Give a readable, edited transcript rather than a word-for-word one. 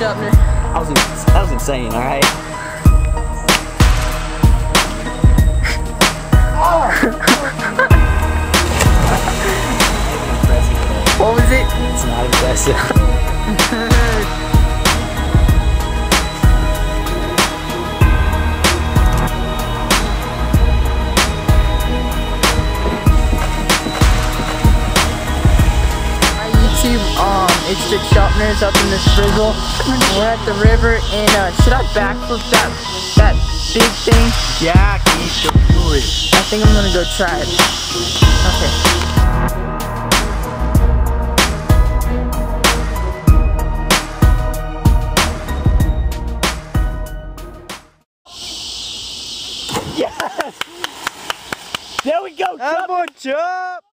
sharpener. That was insane, alright? What was it? It's not impressive. It's the sharpeners up in this frizzle. We're at the river and should I backflip that big thing? Yeah, keep doing it. I think I'm gonna go try it. Okay. Yes! There we go! Jump!